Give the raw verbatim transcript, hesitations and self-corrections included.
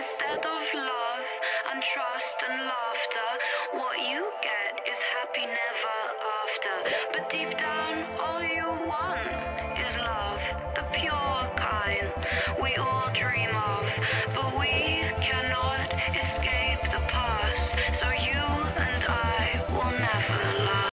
instead of love and trust and laughter, what you get is happy never after. But deep down, all you want is love, the pure kind we all dream of.